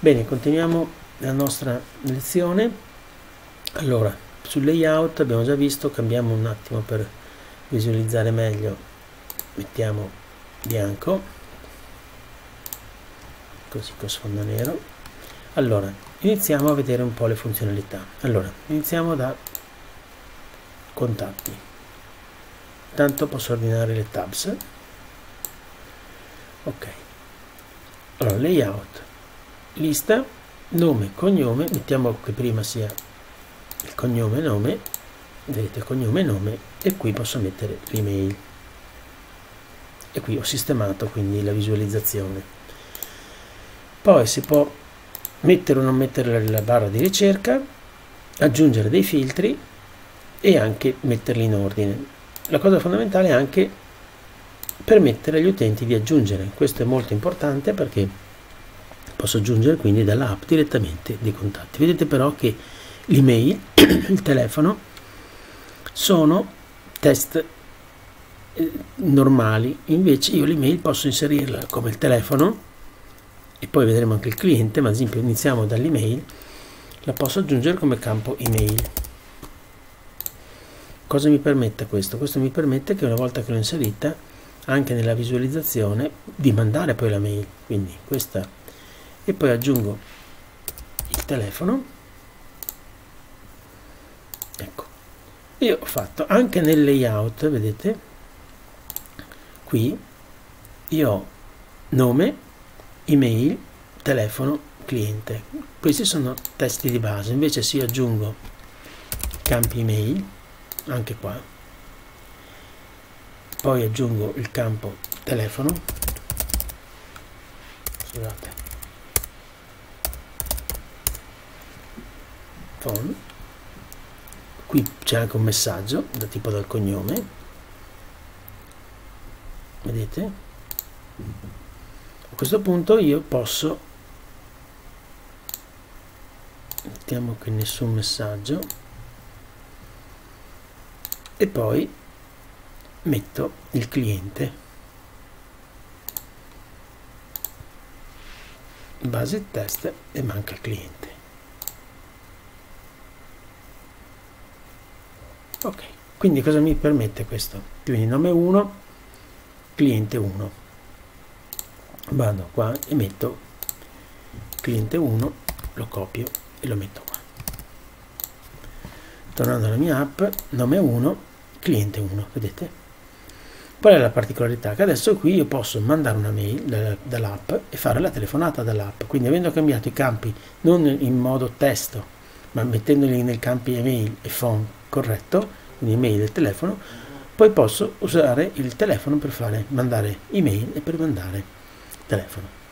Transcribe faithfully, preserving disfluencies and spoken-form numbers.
Bene, continuiamo la nostra lezione. Allora, sul layout abbiamo già visto, cambiamo un attimo per visualizzare meglio, mettiamo bianco, così con sfondo nero. Allora, iniziamo a vedere un po' le funzionalità. Allora, iniziamo da contatti. Intanto posso ordinare le tabs. Ok. Allora, layout, lista, nome, cognome, mettiamo che prima sia il cognome nome, vedete cognome nome, e qui posso mettere l'email. E qui ho sistemato quindi la visualizzazione. Poi si può mettere o non mettere la barra di ricerca, aggiungere dei filtri e anche metterli in ordine. La cosa fondamentale è anche permettere agli utenti di aggiungere. Questo è molto importante perché posso aggiungere quindi dall'app direttamente dei contatti. Vedete però che l'email, il telefono, sono test eh, normali, invece io l'email posso inserirla come il telefono e poi vedremo anche il cliente, ma ad esempio iniziamo dall'email, la posso aggiungere come campo email. Cosa mi permette questo? Questo mi permette che una volta che l'ho inserita anche nella visualizzazione di mandare poi la mail, quindi questa, e poi aggiungo il telefono. Ecco, io ho fatto anche nel layout, vedete qui io ho nome, email, telefono, cliente. Questi sono testi di base. Invece se io aggiungo campi email anche qua, poi aggiungo il campo telefono, scusate, phone, qui c'è anche un messaggio da tipo dal cognome, vedete? A questo punto io posso, mettiamo che nessun messaggio, e poi metto il cliente, base test, e manca il cliente. Ok, quindi cosa mi permette questo? Quindi nome uno, cliente uno. Vado qua e metto cliente uno, lo copio e lo metto qua. Tornando alla mia app, nome uno, cliente uno, vedete? Qual è la particolarità? Che adesso qui io posso mandare una mail dall'app e fare la telefonata dall'app. Quindi avendo cambiato i campi non in modo testo, ma mettendoli nei campi email e phone corretto, quindi email e telefono, poi posso usare il telefono per fare mandare email e per mandare telefono.